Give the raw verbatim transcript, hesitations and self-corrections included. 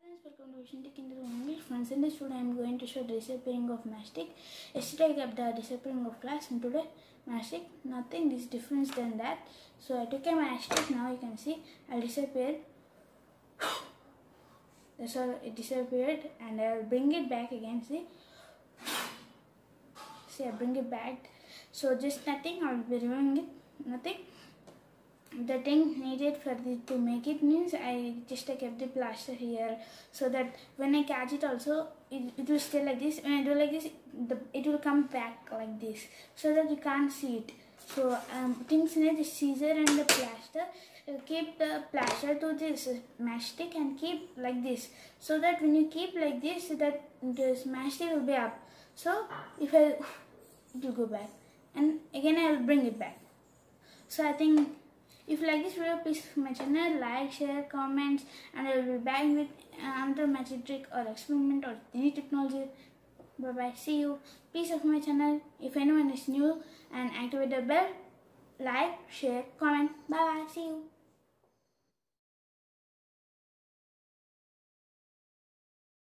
Friends, welcome to Vision Tech Interview English. Friends, in this video I am going to show the disappearing of mastic. Yesterday I kept the disappearing of class, and today mastic. Nothing is different than that. So I took a mastic. Now you can see I disappeared. That's all, it disappeared, and I will bring it back again. See, see I bring it back. So just nothing. I will be removing it. Nothing. The thing needed for the to make it means I just kept the plaster here, so that when I catch it also it, it will stay like this. When I do like this, the, it will come back like this, so that you can't see it. So um, things need the scissor and the plaster. Uh, keep the plaster to this mastic and keep like this, so that when you keep like this, that this mastic will be up. So if I, it will go back, and again I will bring it back. So I think, if you like this video, please subscribe my channel, like, share, comments, and I will be back with another magic trick or experiment or any technology. Bye bye. See you. Please subscribe my channel if anyone is new and activate the bell. Like, share, comment. Bye bye. See you.